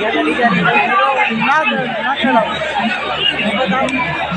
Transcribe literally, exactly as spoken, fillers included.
गाड़ियाँ चली जा रही है, ना ना चलाओ बताओ।